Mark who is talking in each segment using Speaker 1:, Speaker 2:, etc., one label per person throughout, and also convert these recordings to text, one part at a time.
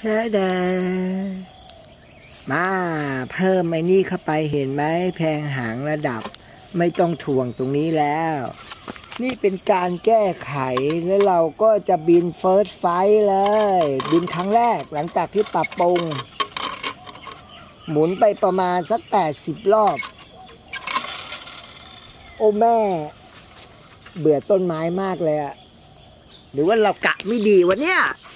Speaker 1: ช่แดงมาเพิ่มไอ้นี่เข้าไปเห็นไหมแพงหางระดับไม่ต้องถ่วงตรงนี้แล้วนี่เป็นการแก้ไขแล้วเราก็จะบินเฟิร์สไฟท์เลยบินครั้งแรกหลังจากที่ปรับปรุงหมุนไปประมาณสัก80 รอบโอ้แม่เบื่อต้นไม้มากเลยอะหรือว่าเรากะไม่ดีวะเนี่ย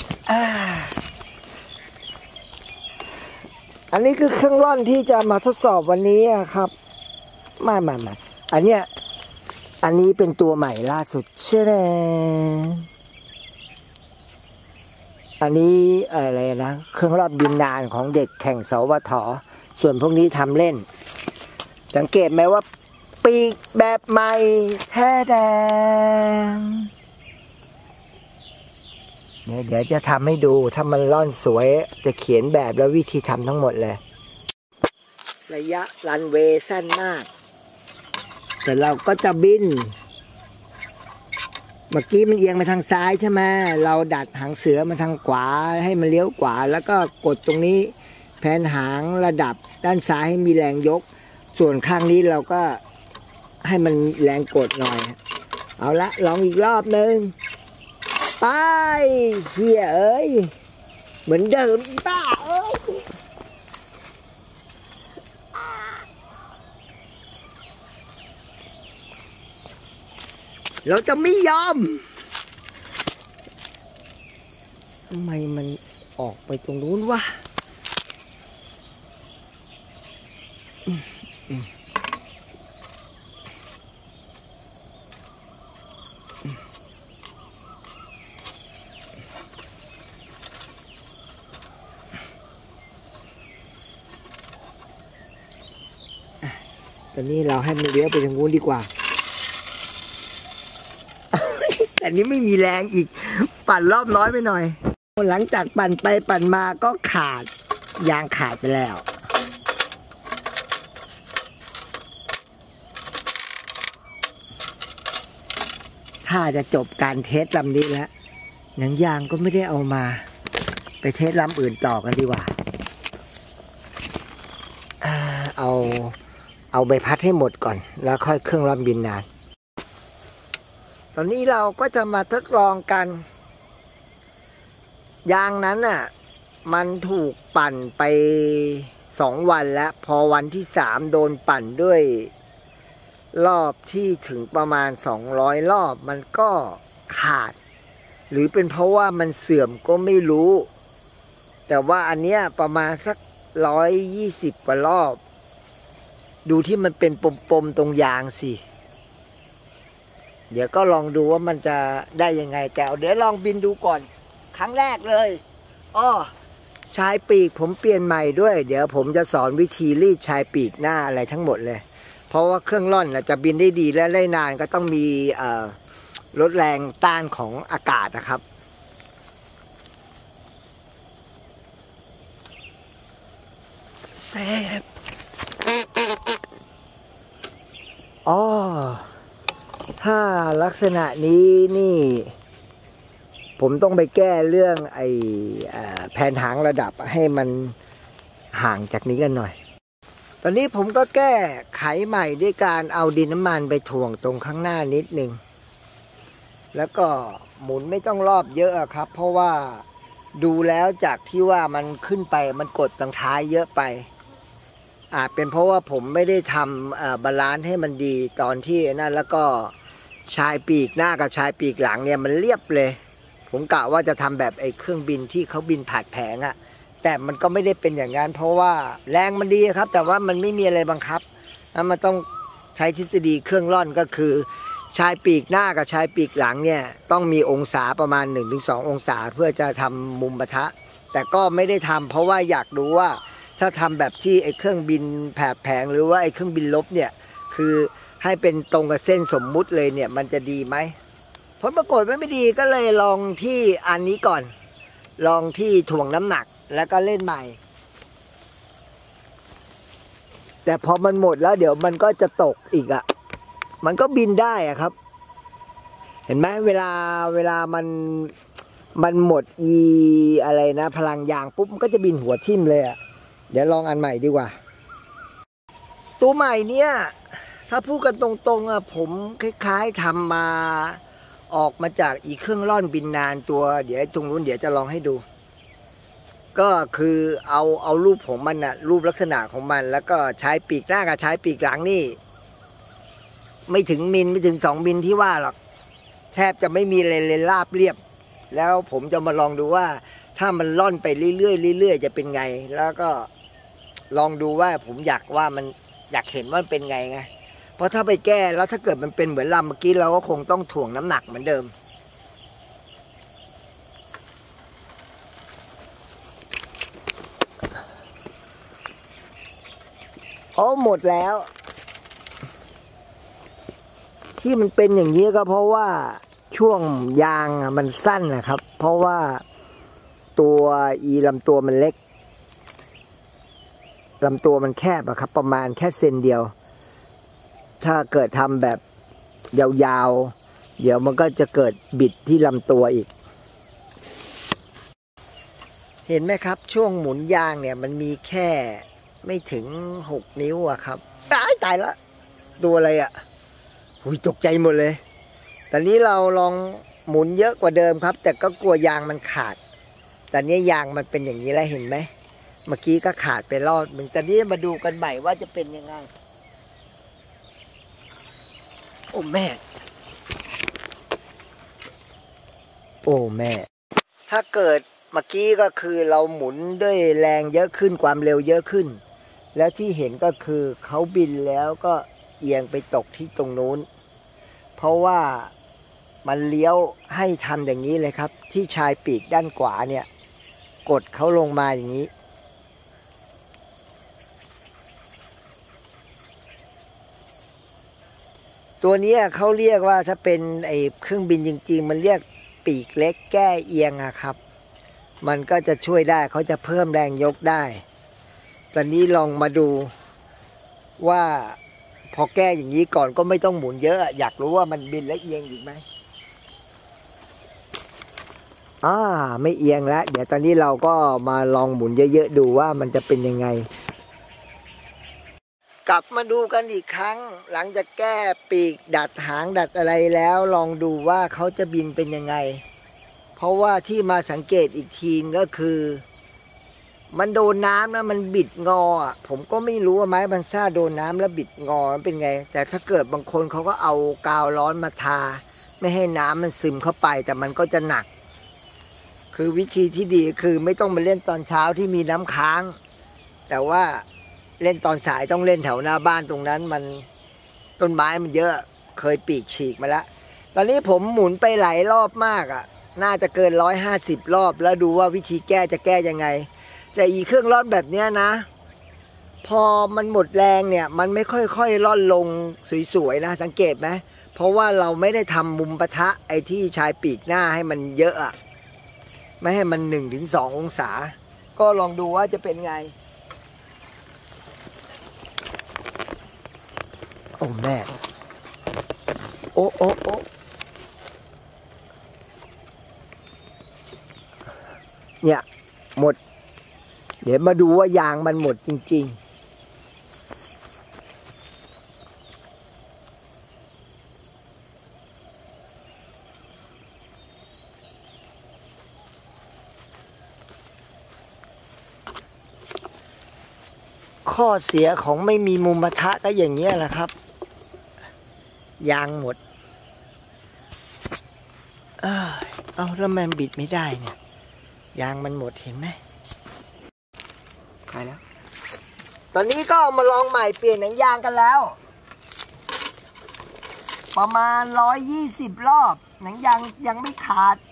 Speaker 1: อันนี้คือเครื่องร่อนที่จะมาทดสอบวันนี้ครับมาอันนี้เป็นตัวใหม่ล่าสุดเชื่อแน่อันนี้อะไรนะเครื่องร่อนบินนานของเด็กแข่งสวท.ส่วนพวกนี้ทำเล่นสังเกตไหมว่าปีกแบบใหม่แท้แดงเดี๋ยวจะทำให้ดูถ้ามันร่อนสวยจะเขียนแบบและวิธีทำทั้งหมดเลยระยะรันเวย์สั้นมากแต่เราก็จะบินเมื่อกี้มันเอียงไปทางซ้ายใช่ไหมเราดัดหางเสือมาทางขวาให้มันเลี้ยวขวาแล้วก็กดตรงนี้แผนหางระดับด้านซ้ายให้มีแรงยกส่วนข้างนี้เราก็ให้มันแรงกดหน่อยเอาละลองอีกรอบนึงไปเฮียเอ้ยเหมือนเดิมอีบ้าเอ้ยเราจะไม่ยอมทำไมมันออกไปตรงนู้นวะตอนนี้เราให้มันเลี้ยวไปทางนู้นดีกว่าแต่นี้ไม่มีแรงอีกปั่นรอบน้อยไปหน่อยหลังจากปั่นไปปั่นมาก็ขาดยางขาดไปแล้วถ้าจะจบการเทสลำนี้แล้วหนังยางก็ไม่ได้เอามาไปเทสลำอื่นต่อกันดีกว่าเอาใบพัดให้หมดก่อนแล้วค่อยเครื่องร่อนบินนานตอนนี้เราก็จะมาทดลองกันยางนั้นน่ะมันถูกปั่นไป2 วันแล้วพอวันที่3โดนปั่นด้วยรอบที่ถึงประมาณ200 รอบมันก็ขาดหรือเป็นเพราะว่ามันเสื่อมก็ไม่รู้แต่ว่าอันเนี้ยประมาณสัก120 กว่ารอบดูที่มันเป็นปมๆตรงยางสิเดี๋ยวก็ลองดูว่ามันจะได้ยังไงแต่เดี๋ยวลองบินดูก่อนครั้งแรกเลยชายปีกผมเปลี่ยนใหม่ด้วยเดี๋ยวผมจะสอนวิธีรีดชายปีกหน้าอะไรทั้งหมดเลยเพราะว่าเครื่องร่อนจะบินได้ดีและได้นานก็ต้องมีลดแรงต้านของอากาศนะครับเซฟถ้าลักษณะนี้นี่ผมต้องไปแก้เรื่องแผ่นหางระดับให้มันห่างจากนี้กันหน่อยตอนนี้ผมก็แก้ไขใหม่ด้วยการเอาดินน้ำมันไปถ่วงตรงข้างหน้านิดนึงแล้วก็หมุนไม่ต้องรอบเยอะครับเพราะว่าดูแล้วจากที่ว่ามันขึ้นไปมันกดตรงท้ายเยอะไปอาจเป็นเพราะว่าผมไม่ได้ทำบาลานซ์ให้มันดีตอนที่นั่นแล้วก็ชายปีกหน้ากับชายปีกหลังเนี่ยมันเรียบเลยผมกะว่าจะทำแบบไอ้เครื่องบินที่เขาบินผ่านแผงอะแต่มันก็ไม่ได้เป็นอย่างนั้นเพราะว่าแรงมันดีครับแต่ว่ามันไม่มีอะไรบังคับมันต้องใช้ทฤษฎีเครื่องร่อนก็คือชายปีกหน้ากับชายปีกหลังเนี่ยต้องมีองศาประมาณ 1-2 องศาเพื่อจะทำมุมปะทะแต่ก็ไม่ได้ทำเพราะว่าอยากดูว่าถ้าทำแบบที่ไอ้เครื่องบินแผดแผงหรือว่าไอ้เครื่องบินลบเนี่ยคือให้เป็นตรงกับเส้นสมมุติเลยเนี่ยมันจะดีไหมผลปรากฏไม่ดีก็เลยลองที่อันนี้ก่อนลองที่ถ่วงน้ำหนักแล้วก็เล่นใหม่แต่พอมันหมดแล้วเดี๋ยวมันก็จะตกอีกมันก็บินได้ครับ เห็นไหมเวลามันมันหมดอะไรนะพลังยางปุ๊บมันก็จะบินหัวทิ่มเลยอ่ะเดี๋ยวลองอันใหม่ดีกว่าตัวใหม่เนี่ยถ้าพูดกันตรงๆอ่ะผมคล้ายๆทำมาออกมาจากอีเครื่องร่อนบินนานตัวเดี๋ยวตรงนู้นเดี๋ยวจะลองให้ดูก็คือเอารูปของมันน่ะรูปลักษณะของมันแล้วก็ใช้ปีกหน้ากับใช้ปีกหลังนี่ไม่ถึงมิลไม่ถึง2 มิลที่ว่าหรอกแทบจะไม่มีเลยราบเรียบแล้วผมจะมาลองดูว่าถ้ามันล่อนไปเรื่อยๆจะเป็นไงแล้วก็ลองดูว่าผมอยากเห็นว่าเป็นไงเพราะถ้าไปแก้แล้วถ้าเกิดมันเป็นเหมือนลำเมื่อกี้เราก็คงต้องถ่วงน้ำหนักเหมือนเดิมหมดแล้วที่มันเป็นอย่างนี้ก็เพราะว่าช่วงยางมันสั้นนะครับเพราะว่าตัวลำตัวมันเล็กลำตัวมันแคบอะครับประมาณแค่เซนเดียวถ้าเกิดทำแบบยาวๆเดี๋ยวมันก็จะเกิดบิดที่ลำตัวอีกเห็นไหมครับช่วงหมุนยางเนี่ยมันมีแค่ไม่ถึง6 นิ้วอะครับตายละดูอะไรอะตกใจหมดเลยตอนนี้เราลองหมุนเยอะกว่าเดิมครับแต่ก็กลัวยางมันขาดตอนนี้ยางมันเป็นอย่างนี้แล้วเห็นไหมเมื่อกี้ก็ขาดไปรอบหนึ่งตอนนี้มาดูกันใหม่ว่าจะเป็นยังไงโอ้แม่ถ้าเกิดเมื่อกี้ก็คือเราหมุนด้วยแรงเยอะขึ้นความเร็วเยอะขึ้นแล้วที่เห็นก็คือเขาบินแล้วก็เอียงไปตกที่ตรงนู้นเพราะว่ามันเลี้ยวให้ทำอย่างนี้เลยครับที่ชายปีกด้านขวาเนี่ยกดเขาลงมาอย่างนี้ตัวนี้เขาเรียกว่าถ้าเป็นเครื่องบินจริงๆมันเรียกปีกเล็กแก้เอียงอะครับมันก็จะช่วยได้เขาจะเพิ่มแรงยกได้ตอนนี้ลองมาดูว่าพอแก้อย่างนี้ก่อนก็ไม่ต้องหมุนเยอะอยากรู้ว่ามันบินและเอียงอีกไหมไม่เอียงแล้วเดี๋ยวตอนนี้เราก็มาลองหมุนเยอะๆดูว่ามันจะเป็นยังไงกลับมาดูกันอีกครั้งหลังจากแก้ปีกดัดหางดัดอะไรแล้วลองดูว่าเขาจะบินเป็นยังไงเพราะว่าที่มาสังเกตอีกทีก็คือมันโดนน้ำนะมันบิดงอผมก็ไม่รู้ว่าไม้บันซ่าโดนน้ำแล้วบิดงอมันเป็นไงแต่ถ้าเกิดบางคนเขาก็เอากาวร้อนมาทาไม่ให้น้ำมันซึมเข้าไปแต่มันก็จะหนักคือวิธีที่ดีคือไม่ต้องมาเล่นตอนเช้าที่มีน้ำค้างแต่ว่าเล่นตอนสายต้องเล่นแถวหน้าบ้านตรงนั้นมันต้นไม้มันเยอะเคยปีกฉีกมาแล้วตอนนี้ผมหมุนไปหลายรอบมากน่าจะเกิน150 รอบแล้วดูว่าวิธีแก้จะแก้ยังไงแต่เครื่องร่อนแบบนี้นะพอมันหมดแรงเนี่ยมันไม่ค่อยๆร่อนลงสวยๆนะสังเกตไหมเพราะว่าเราไม่ได้ทำมุมปะทะที่ชายปีกหน้าให้มันเยอะไม่ให้มัน1-2 องศาก็ลองดูว่าจะเป็นไงโอ้แม่โอ้เนี่ยหมดเดี๋ยวมาดูว่ายางมันหมดจริงๆข้อเสียของไม่มีมุมปะทะก็อย่างนี้แหละครับยางหมดแล้วมันบิดไม่ได้เนี่ยยางมันหมดเห็นไหมไปแล้วตอนนี้ก็มาลองใหม่เปลี่ยนหนังยางกันแล้วประมาณ120 รอบหนังยางยังไม่ขาด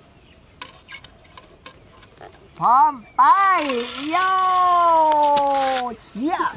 Speaker 1: พร้อมไปโย่เชี่ย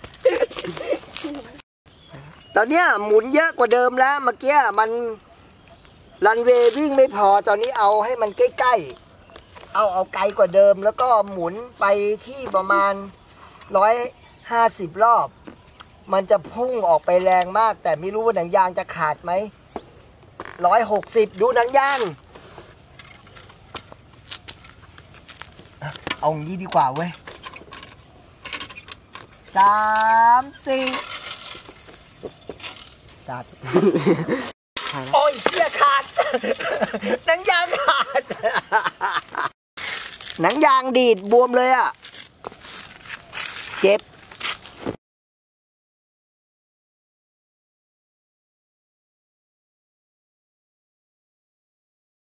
Speaker 1: ตอนนี้หมุนเยอะกว่าเดิมแล้วเมื่อกี้มันรันเวย์วิ่งไม่พอตอนนี้เอาให้มันใกล้ๆเอาไกลกว่าเดิมแล้วก็หมุนไปที่ประมาณ150 รอบมันจะพุ่งออกไปแรงมากแต่ไม่รู้ว่าหนังยางจะขาดไหม160ดูหนังยางเอางี้ดีกว่าเว้ย3 4สัตว์โอ้ยเหี้ยขาด หนังยางขาด หนังยางดีดบวมเลยอ่ะ